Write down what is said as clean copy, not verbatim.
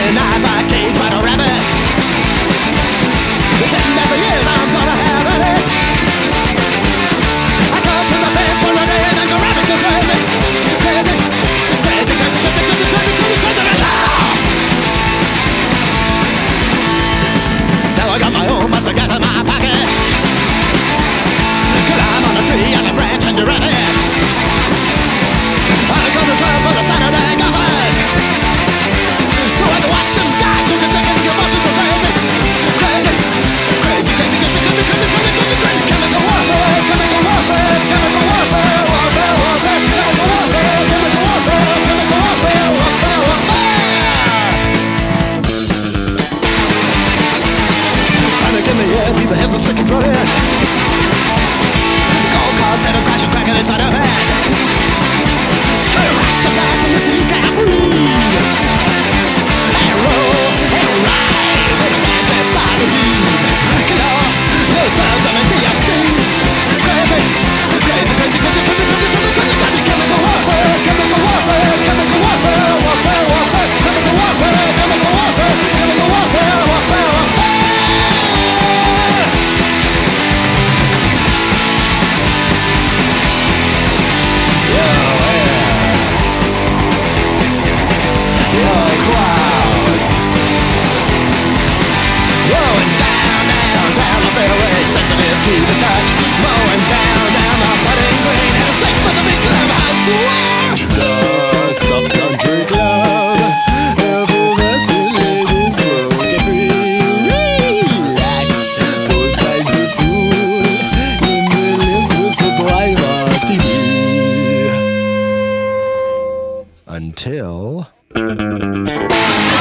denied by cage rat or rabbits. It's in every year I'm gonna have it. I come to the fence one day and go rabbit go crazy. Crazy, crazy, crazy, crazy, crazy, crazy, crazy, crazy, now I got my own muscle gun in my pocket. Climb on a tree on a branch and you're it. I go to club for the Saturday golfers, so I can watch them die. Chicken, chicken, your bosses go crazy. Crazy, crazy, crazy, crazy, crazy, crazy, crazy, crazy, crazy. Chemical warfare, chemical warfare, chemical warfare, warfare, warfare, chemical warfare, chemical warfare, chemical warfare, warfare, warfare. Panic in the air, see the heads of chickens running. Gold cards and a crash and cracking inside her head. Screw racks of lights and the city can't breathe. And roll and ride when the sand traps start to heave. Kill all those clouds on the TLC. Crazy, crazy, crazy, crazy, crazy, crazy, crazy, crazy, crazy. Chemical warfare, chemical warfare, chemical warfare, warfare, warfare, chemical warfare, chemical warfare, chemical warfare, warfare, warfare. Clouds rolling down, down, down the fairway, sensitive to the touch. Mowing down, down the putting green, and a shake for the big clubhouse. The stuffed country club, effervescent ladies looking free. Relax, posed by the fool in the limp with the driver TV. Until